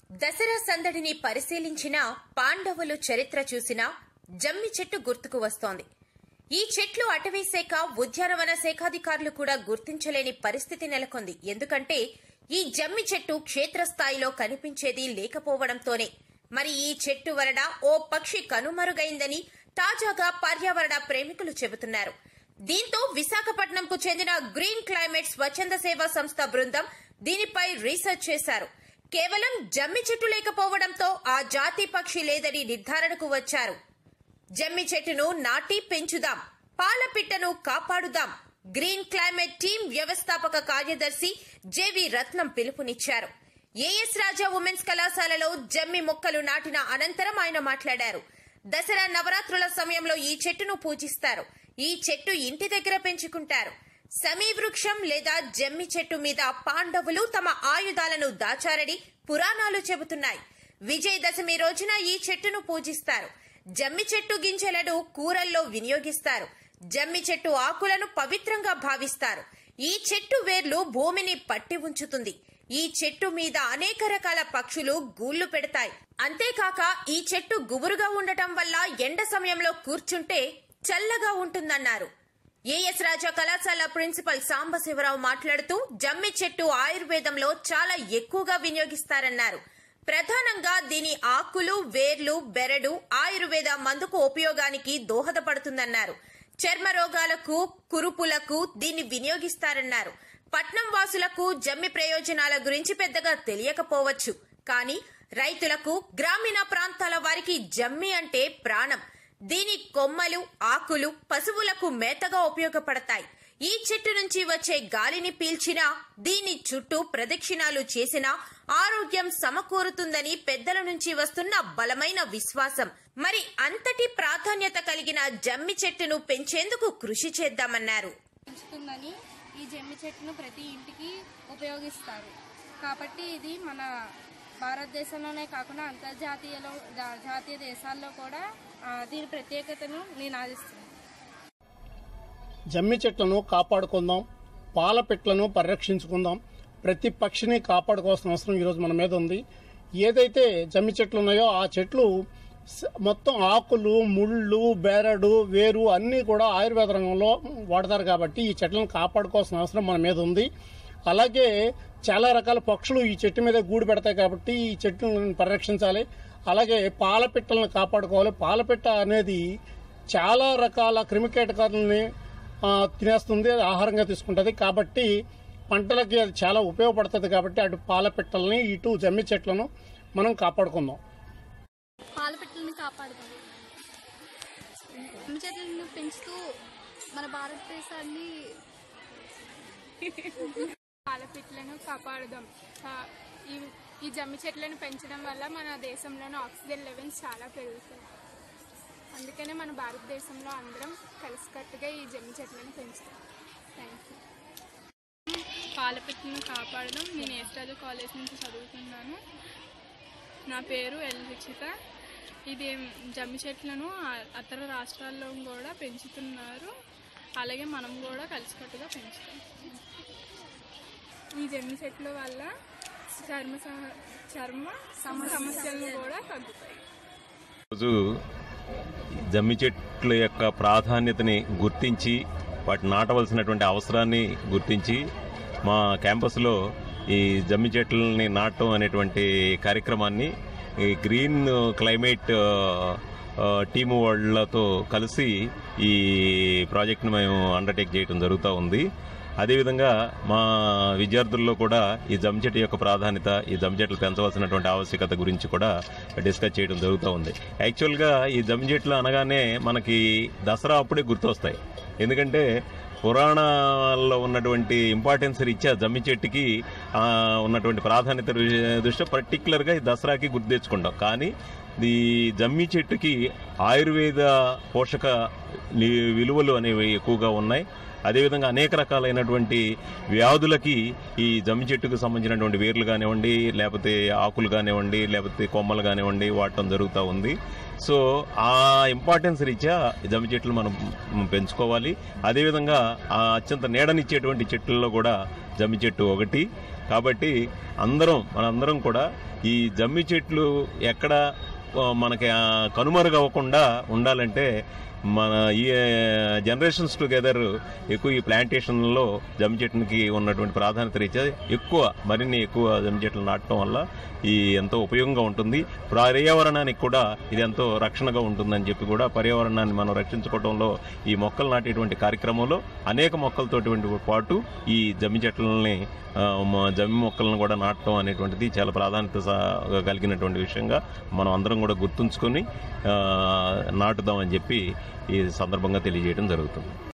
దసరా సందడిని పరిశీలించినా, పాండవులు చరిత్ర చూసినా జమ్మి చెట్టు గుర్తుకు వస్తోంది. ఈ చెట్లు అటవీ శాఖ, ఉద్యానవన శాఖాధికారులు కూడా గుర్తించలేని పరిస్థితి నెలకొంది. ఎందుకంటే ఈ జమ్మి చెట్టు క్షేత్రస్థాయిలో కనిపించేది లేకపోవడంతోనే. మరి ఈ చెట్టు వలన ఓ పక్షి కనుమరుగైందని తాజాగా పర్యావరణ ప్రేమికులు చెబుతున్నారు. దీంతో విశాఖపట్నంకు చెందిన గ్రీన్ క్లైమేట్ స్వచ్ఛంద సేవా సంస్థ బృందం దీనిపై రీసెర్చ్ చేశారు. కేవలం జమ్మి చెట్టు లేకపోవడంతో ఆ జాతి పక్షి లేదని నిర్ధారణకు వచ్చారు. జమ్మి చెట్టును నాటి పెంచుదాం, పాలపిట్టను కాపాడుదాం. గ్రీన్ క్లైమేట్ టీం వ్యవస్థాపక కార్యదర్శి జేవి రత్నం పిలుపునిచ్చారు. ఏఎస్ రాజా ఉమెన్స్ కళాశాలలో జమ్మి మొక్కలు నాటిన అనంతరం ఆయన మాట్లాడారు. దసరా నవరాత్రుల సమయంలో ఈ చెట్టును పూజిస్తారు. ఈ చెట్టు ఇంటి దగ్గర పెంచుకుంటారు. సమీ వృక్షం లేదా జమ్మి చెట్టు మీద పాండవులు తమ ఆయుధాలను దాచారని పురాణాలు చెబుతున్నాయి. విజయదశమి రోజున ఈ చెట్టును పూజిస్తారు. జమ్మి చెట్టు గింజలను కూరల్లో వినియోగిస్తారు. జమ్మి చెట్టు ఆకులను పవిత్రంగా భావిస్తారు. ఈ చెట్టు వేర్లు భూమిని పట్టి ఉంచుతుంది. ఈ చెట్టు మీద అనేక రకాల పక్షులు గూళ్లు పెడతాయి. అంతేకాక ఈ చెట్టు గుబురుగా ఉండటం వల్ల ఎండ సమయంలో కూర్చుంటే చల్లగా ఉంటుందన్నారు. ఏఎస్ రాజా కళాశాల ప్రిన్సిపల్ సాంబశివరావు మాట్లాడుతూ జమ్మి చెట్టు ఆయుర్వేదంలో చాలా ఎక్కువగా వినియోగిస్తారన్నారు. ప్రధానంగా దీని ఆకులు, వేర్లు, బెరడు ఆయుర్వేద మందుకు ఉపయోగానికి దోహదపడుతుందన్నారు. చర్మ రోగాలకు, కురుపులకు దీన్ని వినియోగిస్తారన్నారు. పట్నం వాసులకు జమ్మి ప్రయోజనాల గురించి పెద్దగా తెలియకపోవచ్చు. కానీ రైతులకు, గ్రామీణ ప్రాంతాల వారికి జమ్మి అంటే ప్రాణం. దీని కొమ్మలు, ఆకులు పశువులకు మేతగా ఉపయోగపడతాయి. ఈ చెట్టు నుంచి వచ్చే గాలిని పీల్చినా, దీని చుట్టూ ప్రదక్షిణాలు చేసినా ఆరోగ్యం సమకూరుతుందని పెద్దల నుంచి వస్తున్న బలమైన విశ్వాసం. మరి అంతటి ప్రాధాన్యత కలిగిన జమ్మి చెట్టును పెంచేందుకు కృషి చేద్దామన్నారు. ఈ జమ్మి చెట్టును ప్రతి ఇంటికి ఉపయోగిస్తారు కాబట్టి ఇది మన భారతదేశంలోనే కాకుండా జాతీయ దేశాల్లో కూడా దీని ప్రత్యేకతను నినాదిస్తుంది. జమ్మి చెట్లను కాపాడుకుందాం, పాలపిట్లను పరిరక్షించుకుందాం. ప్రతి పక్షిని కాపాడుకోవాల్సిన అవసరం ఈరోజు మన మీద ఉంది. ఏదైతే జమ్మి చెట్లు ఉన్నాయో ఆ చెట్లు మొత్తం ఆకులు, ముళ్ళు, బెరడు, వేరు అన్నీ కూడా ఆయుర్వేద రంగంలో వాడతారు. కాబట్టి ఈ చెట్లను కాపాడుకోవాల్సిన అవసరం మన మీద ఉంది. అలాగే చాలా రకాల పక్షులు ఈ చెట్టు మీద గూడు పెడతాయి కాబట్టి ఈ చెట్టును పరిరక్షించాలి. అలాగే పాలపిట్టలను కాపాడుకోవాలి. పాలపిట్ట అనేది చాలా రకాల క్రిమికీటకాలని తినేస్తుంది, ఆహారంగా తీసుకుంటుంది. కాబట్టి పంటలకి అది చాలా ఉపయోగపడుతుంది. కాబట్టి అటు పాలపిట్టల్ని, ఇటు జమ్మి చెట్లను మనం కాపాడుకుందాం. పాలపిట్టలను కాపాడుదాం. జమ్మి చెట్లను పెంచుతూ మన భారతదేశాన్ని పాలపిట్టలను కాపాడుదాం. ఈ జమ్మి చెట్లను పెంచడం వల్ల మన దేశంలోని ఆక్సిజన్ లెవెల్స్ చాలా పెరుగుతాయి. అందుకనే మన భారతదేశంలో అందరం కలిసికట్టుగా ఈ జమ్మి చెట్లను పెంచుతాం. Thank you. పాలపిట్టలను కాపాడడం. నేను ఏస్రాజు కాలేజ్ నుంచి చదువుతున్నాను. నా పేరు ఎల్ రుచిత. ఇది జమ్మి చెట్లను ఇతర రాష్ట్రాల్లో కూడా పెంచుతున్నారు. అలాగే మనం కూడా కలిసికట్టుగా పెంచుతాం. ఈ జమ్మి చెట్ల వల్ల చర్మ సమస్యలను కూడా తగ్గుతాయి. రోజు జమ్మి చెట్ల యొక్క ప్రాధాన్యతని గుర్తించి వాటి నాటవలసినటువంటి అవసరాన్ని గుర్తించి మా క్యాంపస్లో ఈ జమ్మి చెట్లని నాటడం అనేటువంటి కార్యక్రమాన్ని ఈ గ్రీన్ క్లైమేట్ టీము వాళ్ళతో కలిసి ఈ ప్రాజెక్ట్ను మేము అండర్టేక్ చేయడం జరుగుతూ ఉంది. అదేవిధంగా మా విద్యార్థుల్లో కూడా ఈ జమ్మి చెట్టు యొక్క ప్రాధాన్యత, ఈ జమ్మి చెట్లు పెంచవలసినటువంటి ఆవశ్యకత గురించి కూడా డిస్కస్ చేయడం జరుగుతూ ఉంది. యాక్చువల్గా ఈ జమ్మి చెట్లు అనగానే మనకి దసరా అప్పుడే గుర్తొస్తాయి. ఎందుకంటే పురాణాల్లో ఉన్నటువంటి ఇంపార్టెన్స్ రీత్యా జమ్మి చెట్టుకి ఉన్నటువంటి ప్రాధాన్యత దృష్ట్యా పర్టికులర్గా ఈ దసరాకి గుర్తు తెచ్చుకుంటాం. కానీ ఈ జమ్మి చెట్టుకి ఆయుర్వేద పోషక విలువలు అనేవి ఎక్కువగా ఉన్నాయి. అదేవిధంగా అనేక రకాలైనటువంటి వ్యాధులకి ఈ జమ్మి చెట్టుకు సంబంధించినటువంటి వేర్లు కానివ్వండి, లేకపోతే ఆకులు కానివ్వండి, లేకపోతే కొమ్మలు కానివ్వండి వాడటం జరుగుతూ ఉంది. సో ఆ ఇంపార్టెన్స్ రీత్యా జమ్మి చెట్లు మనం పెంచుకోవాలి. అదేవిధంగా ఆ అత్యంత నీడనిచ్చేటువంటి చెట్లలో కూడా జమ్మి చెట్టు ఒకటి. కాబట్టి మనందరం కూడా ఈ జమ్మి చెట్లు ఎక్కడ మనకి కనుమరుగవ్వకుండా ఉండాలంటే మన ఈ జనరేషన్స్ టుగెదర్ ఎక్కువ ఈ ప్లాంటేషన్లో జమ్మి చెట్టుకి ఉన్నటువంటి ప్రాధాన్యత రీత్యా మరిన్ని ఎక్కువ జమ్మి చెట్లు నాటడం వల్ల ఈ ఎంతో ఉపయోగంగా ఉంటుంది. పర్యావరణానికి కూడా ఇది ఎంతో రక్షణగా ఉంటుందని చెప్పి కూడా పర్యావరణాన్ని మనం రక్షించుకోవడంలో ఈ మొక్కలు నాటేటువంటి కార్యక్రమంలో అనేక మొక్కలతోటి పాటు ఈ జమ్మి చెట్లని జమ్మి మొక్కలను కూడా నాటడం అనేటువంటిది చాలా ప్రాధాన్యత కలిగినటువంటి విషయంగా మనం అందరం కూడా గుర్తుంచుకొని నాటుదామని చెప్పి ఈ సందర్భంగా తెలియజేయడం జరుగుతుంది.